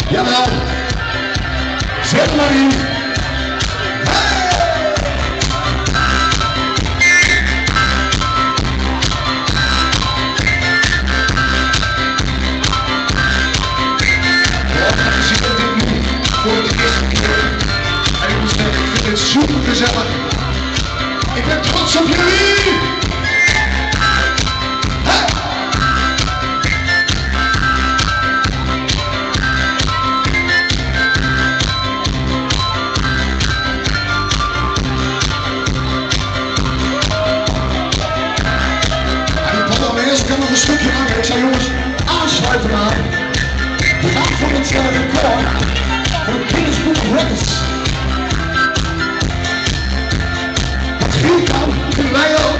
Jawel. Zet maar in. Voor de eerste keer. En ik moet zeggen, ik vind het super gezellig. Ik ben trots op jullie. Hey. En ik had al eerst nog een stukje langer. Ik zei jongens, aansluiten maar. We gaan voor het record. Voor de Guinness Book of Records. Het vuur kan, kunnen wij ook.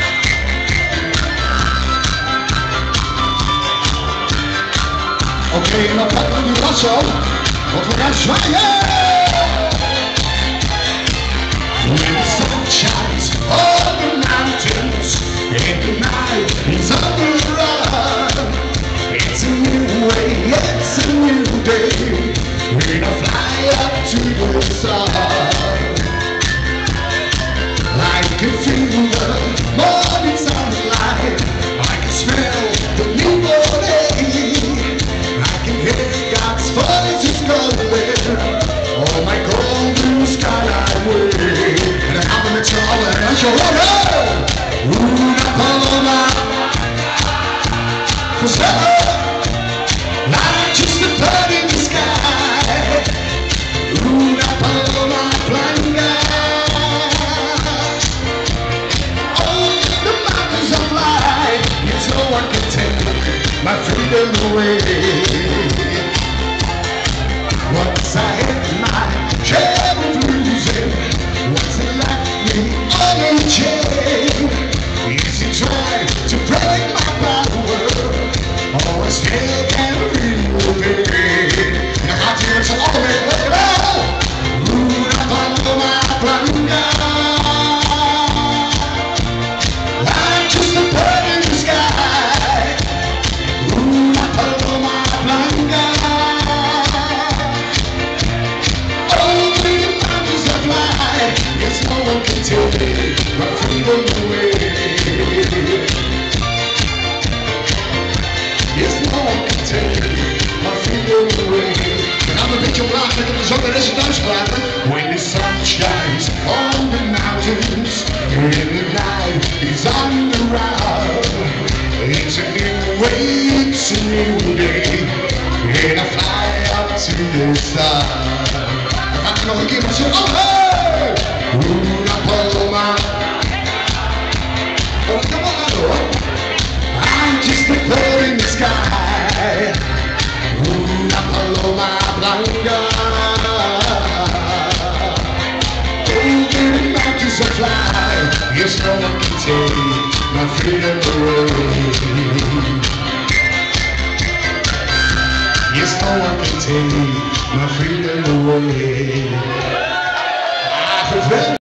Oké, dan pakken we die ras op. Want we gaan zwaaien. When the sun shines on the mountains and the night is on the run, it's a new way, it's a new day. When I fly up to the sun, I can feel the morning sunlight. I can smell the new morning. I can hear God's voices calling. Oh my golden skyline way. En dan gaan we met z'n allen en als je hoort, una paloma, gezellig, like just a bird in the sky. Una paloma blanca. Oh, the mountains of light. Yes, no one can take my freedom away. Once I hit my share of losing, what's it like me on a chain? Easy try to break my power, always still can't feel me. Now how do you all the way look it out? Una paloma blanca, like just a bird in the sky. Una paloma blanca. Yes, no one can take my freedom away. Yes, no one can take my freedom away. En dan een beetje omlaag met de zangeres het uitspraken. When the sun shines on the mountains and the night is on the rise, it's a new way, it's a new day, and I fly up to the sun. Dan ga ik nog een keer met z'n allen. Una paloma. Oh, come on, hoor. I'm just a bird in the sky. Una paloma blanca. Over the mountains I fly. Yes, no one can take my freedom away. Yes, no one can take my freedom away.